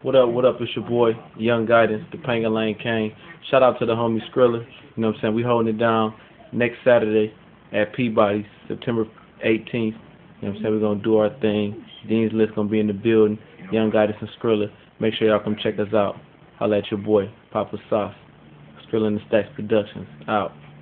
What up, what up? It's your boy, Young Guidance, the Panga Lane Kane. Shout out to the homie Skrilla. You know what I'm saying? We holding it down next Saturday at Peabody's, September 18th. You know what I'm saying? We're going to do our thing. Dean's List going to be in the building. Young Guidance and Skrilla. Make sure y'all come check us out. Holla at your boy, Papa Sauce. Skrilla and the Stacks Productions. Out.